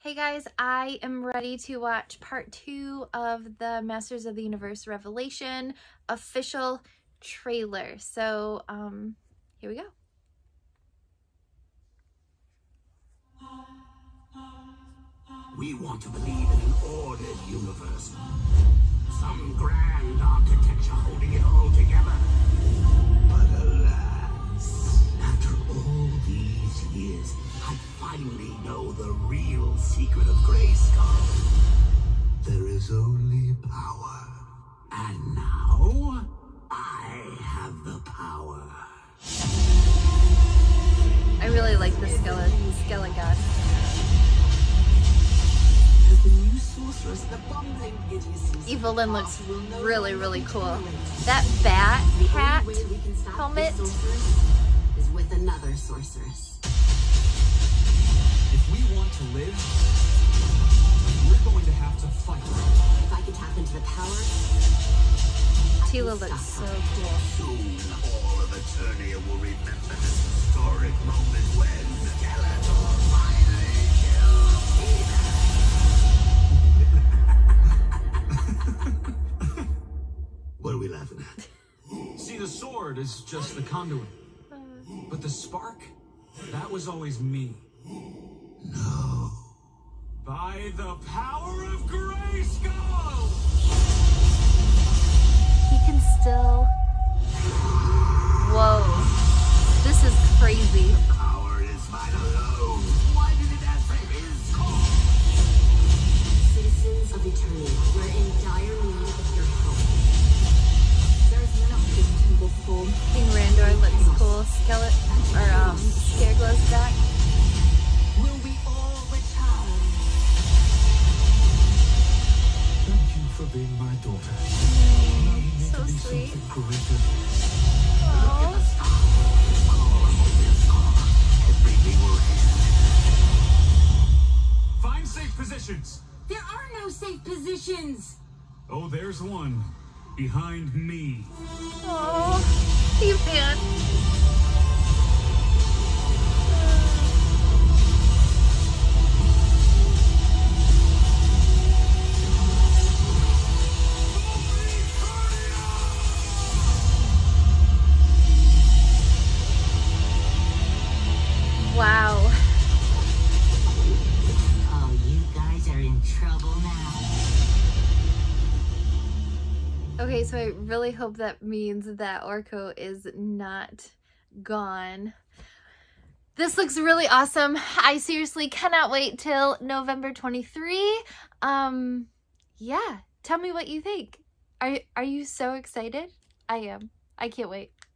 Hey guys, I am ready to watch part 2 of the Masters of the Universe Revelation official trailer. So, here we go. We want to believe in an ordered universe. Some grand architecture holding it all together. But alas, after all these years, I finally know the real secret of Grayskull. There is only power. And now, I have the power. I really like the Skelegon. As the new sorceress, the bumbling idiocy. Evelyn looks really cool. That bat hat helmet. Is with another sorceress. If we want to live, we're going to have to fight. If I could tap into the power, Teela looks so cool. Soon, all of Eternia will remember this historic moment when Skeletor finally killed Peter. What are we laughing at? See, the sword is just the conduit. But the spark, that was always me. No. By the power of Grayskull! He can still... Whoa. This is crazy. Power is mine alone. Why did it ask for his call? citizens of Eternia, we're in dire need of your help. There's nothing to look for. King Randor looks cool. Scareglow's back. Will we all return? Thank you for being my daughter. So sweet. Greater. Aww. Everything will end. Find safe positions. There are no safe positions. Oh, there's one. Behind me. Oh, you fan. Wow. Oh, you guys are in trouble now. Okay, so I really hope that means that Orko is not gone. This looks really awesome. I seriously cannot wait till November 23. Yeah, tell me what you think. Are you so excited? I am. I can't wait.